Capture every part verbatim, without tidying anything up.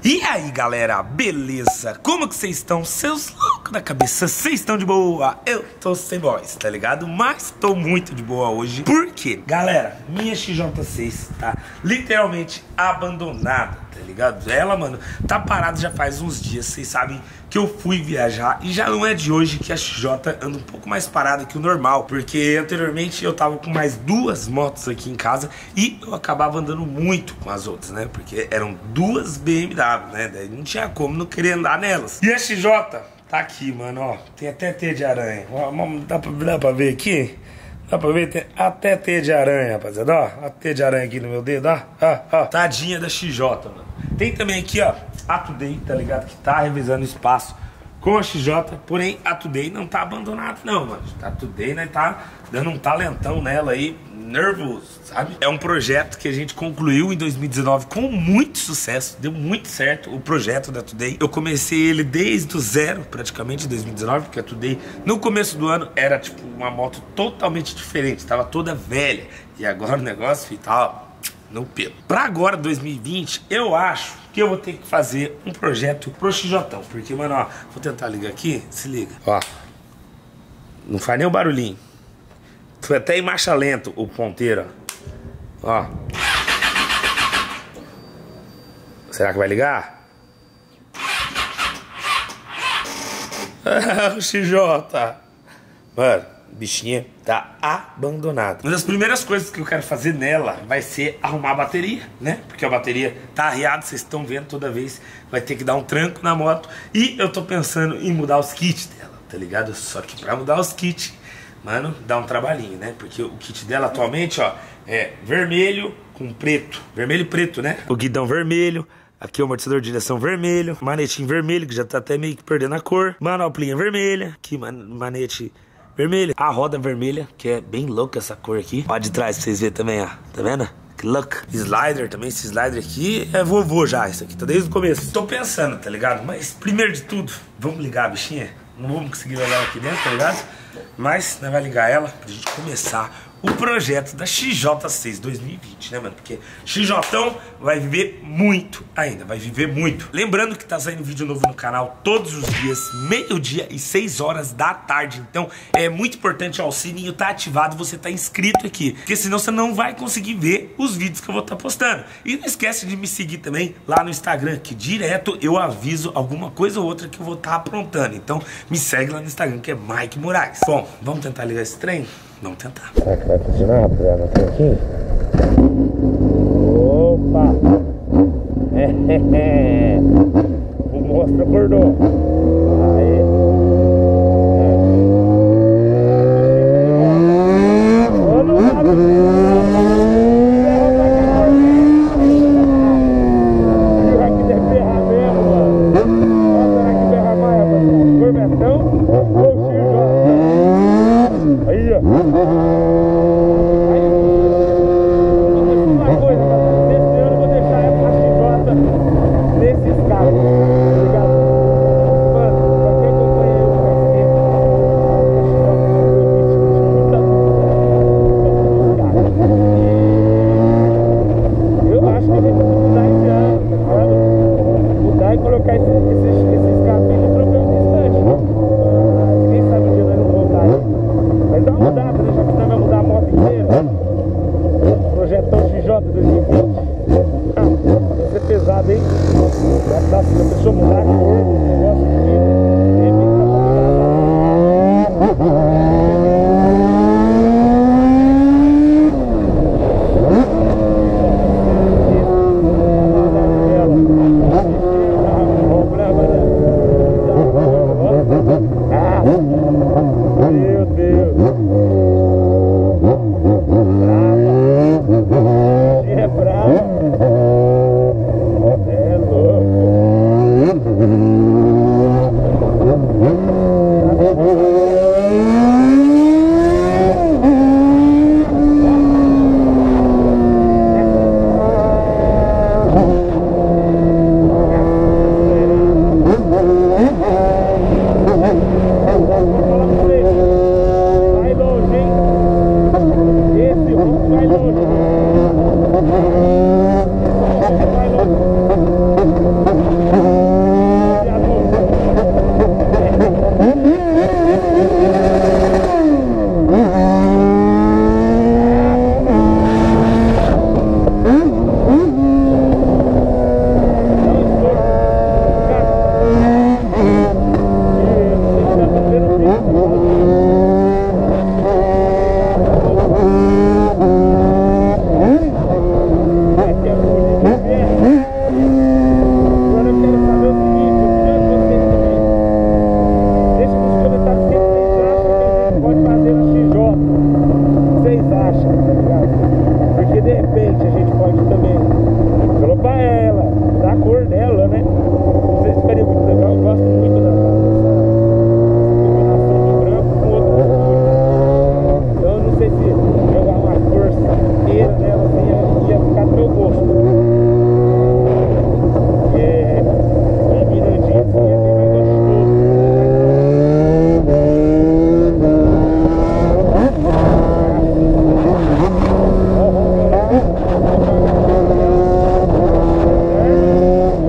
E aí galera, beleza? Como que vocês estão? Seus loucos da cabeça, vocês estão de boa? Eu tô sem voz, tá ligado? Mas tô muito de boa hoje. Por quê? Galera, minha X J seis tá literalmente abandonada, tá ligado? Ela, mano, tá parada já faz uns dias. Vocês sabem que eu fui viajar e já não é de hoje que a X J anda um pouco mais parada que o normal, porque anteriormente eu tava com mais duas motos aqui em casa e eu acabava andando muito com as outras, né? Porque eram duas B M W, né? Daí não tinha como não querer andar nelas. E a X J tá aqui, mano, ó. Tem até teia de aranha. Ó, dá pra, dá pra ver aqui? Dá pra ver? Tem até teia de aranha, rapaziada. Ó, a teia de aranha aqui no meu dedo, ó. Ó, ó. Tadinha da X J, mano. Tem também aqui, ó, a Today, tá ligado? Que tá revisando o espaço com a X J. Porém, a Today não tá abandonada, não, mano. A Today, né, tá dando um talentão nela aí, nervoso, sabe? É um projeto que a gente concluiu em dois mil e dezenove com muito sucesso. Deu muito certo o projeto da Today. Eu comecei ele desde o zero, praticamente, em dois mil e dezenove, porque a Today, no começo do ano, era, tipo, uma moto totalmente diferente. Tava toda velha. E agora o negócio, filho, tá no pelo. Pra agora, dois mil e vinte, eu acho que eu vou ter que fazer um projeto pro X J. Porque, mano, ó, vou tentar ligar aqui. Se liga. Ó. Não faz nem o barulhinho. Foi até em marcha lenta o ponteiro, ó. Será que vai ligar? Ah, o X J. Mano, bichinha tá abandonada. Uma das primeiras coisas que eu quero fazer nela vai ser arrumar a bateria, né? Porque a bateria tá arriada, vocês estão vendo toda vez. Vai ter que dar um tranco na moto. E eu tô pensando em mudar os kits dela, tá ligado? Só que pra mudar os kits, mano, dá um trabalhinho, né? Porque o kit dela atualmente, ó, é vermelho com preto. Vermelho e preto, né? O guidão vermelho. Aqui o amortecedor de direção vermelho. Manetinho vermelho, que já tá até meio que perdendo a cor. Manoplinha vermelha. Aqui, man manete vermelho. A roda vermelha, que é bem louca essa cor aqui. Ó, de trás pra vocês verem também, ó. Tá vendo? Que louco. Slider também, esse slider aqui é vovô já. Isso aqui tá desde o começo. Tô pensando, tá ligado? Mas primeiro de tudo, vamos ligar a bichinha. Não vamos conseguir levar ela aqui dentro, tá ligado? Mas nós vamos ligar ela pra gente começar o projeto da X J seis dois mil e vinte, né, mano? Porque X J vai viver muito ainda, vai viver muito. Lembrando que tá saindo vídeo novo no canal todos os dias, meio-dia e seis horas da tarde. Então é muito importante, ó, o sininho tá ativado, você tá inscrito aqui, porque senão você não vai conseguir ver os vídeos que eu vou estar tá postando. E não esquece de me seguir também lá no Instagram, que direto eu aviso alguma coisa ou outra que eu vou estar tá aprontando. Então me segue lá no Instagram, que é Mike Moraes. Bom, vamos tentar ligar esse trem? Vamos tentar. Será que vai funcionar, rapaziada? Tem aqui? Opa! O monstro acordou. Aí. É louco.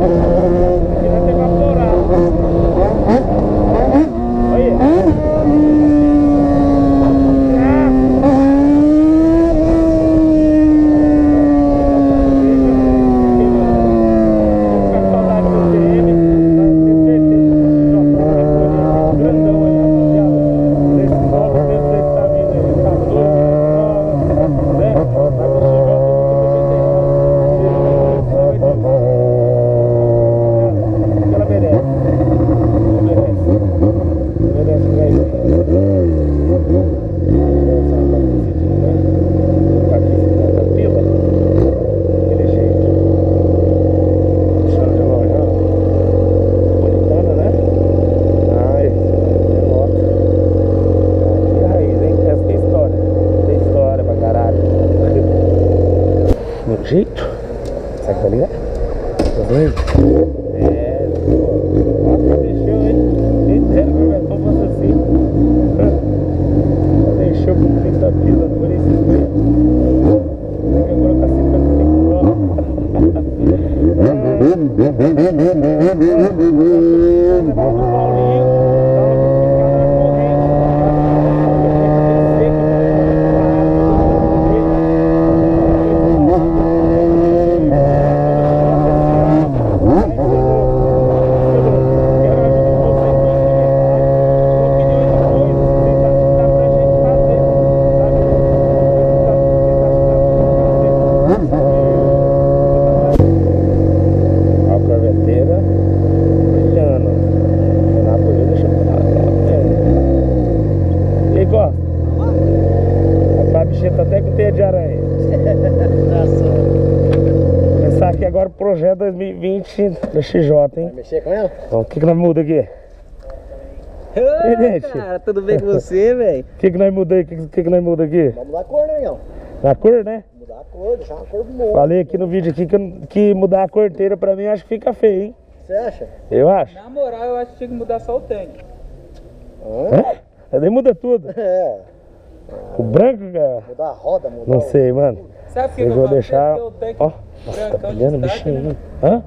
Aqui vai ter evaporado. Olha. Jeito, sabe, tá ligado? Tá vendo? É, nossa, deixou, hein? Entendo que o Betão fosse assim. Deixou com trinta pila, não falei cinquenta. Tem que colocar cinquenta e cinco dólares. Levar o Paulinho, dá uma até com teia de aranha. Começar aqui agora o projeto dois mil e vinte da X J, hein? Vai mexer com ela? Então, o que que nós muda aqui? Oi, Ei, cara, tudo bem com você, velho? O que que nós muda aí? O que, que que nós muda aqui? Vamos mudar a cor, né, Miguel? Na cor, né? Mudar a cor, deixar uma cor boa. Falei aqui no vídeo aqui que, eu- que mudar a cor inteira pra mim acho que fica feio, hein? Você acha? Eu acho. Na moral, eu acho que tinha que mudar só o tanque. Hã? É? Daí muda tudo. É. O branco, cara. Mudar a roda, mudar Não o... sei, mano. Sabe por que Eu eu vou falo? deixar. Porque o tanque Ó, nossa, tá brancão brilhando o destaca, bichinho. né? Hã?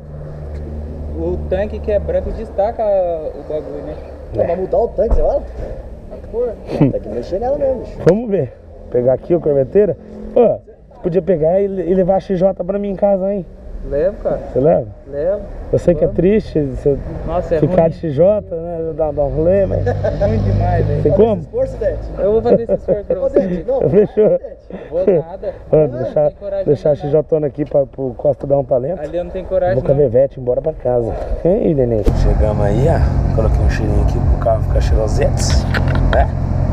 O tanque que é branco destaca o bagulho, né? Não, mas mudar o tanque, você vai? A cor. Tem que mexer nela mesmo, bicho. Vamos ver. Pegar aqui o corveteira. Ô, você podia pegar e, e levar a X J pra mim em casa, hein? Levo, cara. Você leva? Levo. Eu sei que é Vamos. triste você Nossa, é ficar ruim. de X J, né? Dar, dar um rolê, mas. Ruim demais, velho. Tem Faz como? esse esforço, Dente. Eu vou fazer esse esforço pra Ô, você. Dente, não. Fechou. Dente. Vou nada. Mano, Não, deixar, não tem coragem deixar a de X andar. J aqui pra, pro Costa dar um talento. Ali eu não tenho coragem, Vou com a não. Vevete embora pra casa. E aí, neném? Chegamos aí, ó. Coloquei um cheirinho aqui pro carro ficar cheirosetes. Né?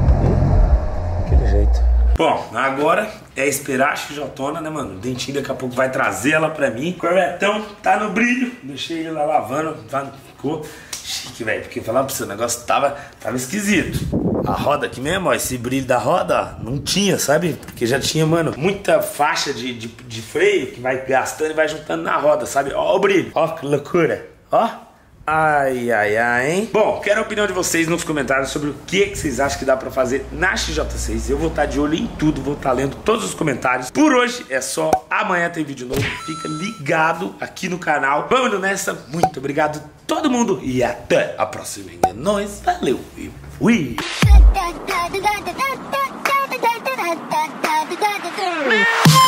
E aquele jeito. Bom, agora é esperar a X J, né, mano? O Dentinho daqui a pouco vai trazer ela pra mim. O Corvetão tá no brilho. Deixei ele lá lavando. Ficou chique, velho. Porque falar pra você, o negócio tava, tava esquisito. A roda aqui mesmo, ó, esse brilho da roda, ó, não tinha, sabe? Porque já tinha, mano, muita faixa de, de, de freio que vai gastando e vai juntando na roda, sabe? Ó o brilho. Ó que loucura. Ó. Ai, ai, ai, hein? Bom, quero a opinião de vocês nos comentários sobre o que, que vocês acham que dá pra fazer na X J seis. Eu vou estar de olho em tudo, vou estar lendo todos os comentários. Por hoje é só, amanhã tem vídeo novo. Fica ligado aqui no canal. Vamos nessa, muito obrigado a todo mundo e até a próxima. É nóis, valeu e fui! da da da da da da da da da da da da da